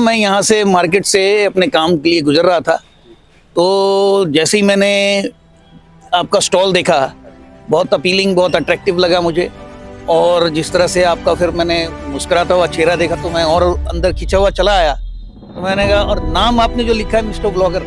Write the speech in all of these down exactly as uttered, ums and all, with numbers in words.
मैं यहाँ से मार्केट से अपने काम के लिए गुजर रहा था, तो जैसे ही मैंने आपका स्टॉल देखा, बहुत अपीलिंग, बहुत अट्रैक्टिव लगा मुझे। और जिस तरह से आपका फिर मैंने मुस्कुराता हुआ चेहरा देखा तो मैं और अंदर खिंचा हुआ चला आया। तो मैंने कहा, और नाम आपने जो लिखा है मिस्टर ब्लॉगर,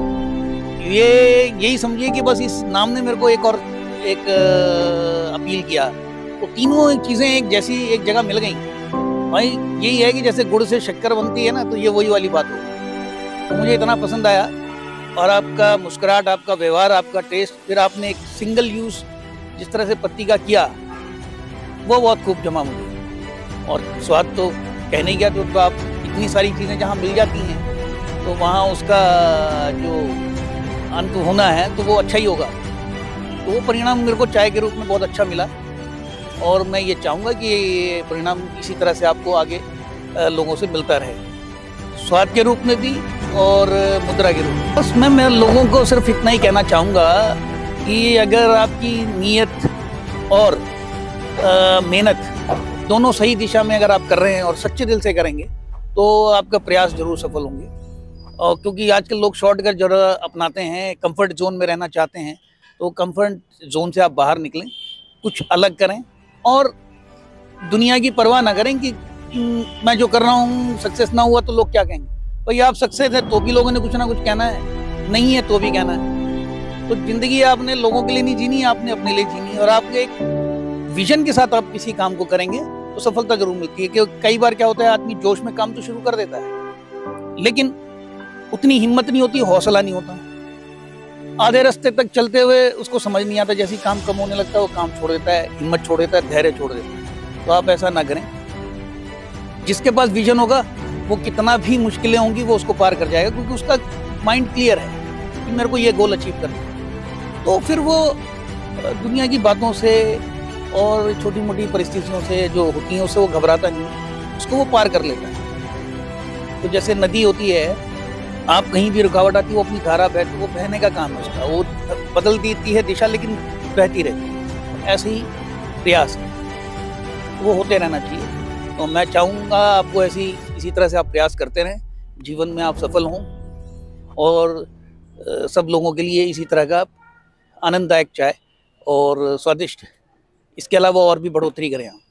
ये यही समझिए कि बस इस नाम ने मेरे को एक और एक अपील किया। तो तीनों चीज़ें एक जैसी एक जगह मिल गई भाई। यही है कि जैसे गुड़ से शक्कर बनती है ना, तो ये वही वाली बात हो। तो मुझे इतना पसंद आया, और आपका मुस्कुराहट, आपका व्यवहार, आपका टेस्ट, फिर आपने एक सिंगल यूज़ जिस तरह से पत्ती का किया, वो बहुत खूब जमा मुझे। और स्वाद तो कहने गया तो, तो आप इतनी सारी चीज़ें जहाँ मिल जाती हैं तो वहाँ उसका जो अंत होना है तो वो अच्छा ही होगा। तो वो परिणाम मेरे को चाय के रूप में बहुत अच्छा मिला, और मैं ये चाहूँगा कि ये परिणाम इसी तरह से आपको आगे लोगों से मिलता रहे, स्वाद के रूप में भी और मुद्रा के रूप में। बस मैं मैं लोगों को सिर्फ इतना ही कहना चाहूँगा कि अगर आपकी नीयत और मेहनत दोनों सही दिशा में अगर आप कर रहे हैं और सच्चे दिल से करेंगे तो आपका प्रयास जरूर सफल होंगे। और क्योंकि आजकल लोग शॉर्टकट जरा अपनाते हैं, कंफर्ट जोन में रहना चाहते हैं, तो कंफर्ट जोन से आप बाहर निकलें, कुछ अलग करें, और दुनिया की परवाह ना करें कि मैं जो कर रहा हूँ सक्सेस ना हुआ तो लोग क्या कहेंगे। भाई आप सक्सेस है तो भी लोगों ने कुछ ना कुछ कहना है, नहीं है तो भी कहना है। तो जिंदगी आपने लोगों के लिए नहीं जीनी, आपने अपने लिए जीनी। और आपके एक विजन के साथ आप किसी काम को करेंगे तो सफलता जरूर मिलती है। क्योंकि कई बार क्या होता है, आदमी जोश में काम तो शुरू कर देता है, लेकिन उतनी हिम्मत नहीं होती, हौसला नहीं होता। आधे रास्ते तक चलते हुए उसको समझ नहीं आता, जैसे काम कम होने लगता है वो काम छोड़ देता है, हिम्मत छोड़ देता है, धैर्य छोड़ देता है। तो आप ऐसा ना करें। जिसके पास विजन होगा वो कितना भी मुश्किलें होंगी वो उसको पार कर जाएगा, क्योंकि उसका माइंड क्लियर है कि मेरे को ये गोल अचीव करना है। तो फिर वो दुनिया की बातों से और छोटी मोटी परिस्थितियों से जो होती हैं उससे वो घबराता नहीं, उसको वो पार कर लेता है। तो जैसे नदी होती है, आप कहीं भी रुकावट आती है वो अपनी धारा बह, वो बहने का काम है उसका, वो बदल देती है दिशा लेकिन बहती रहती है। ऐसे ही प्रयास है, वो होते रहना चाहिए। तो मैं चाहूँगा आपको ऐसी इसी तरह से आप प्रयास करते रहें, जीवन में आप सफल हों, और सब लोगों के लिए इसी तरह का आनंददायक चाय और स्वादिष्ट, इसके अलावा और भी बढ़ोतरी करें आप।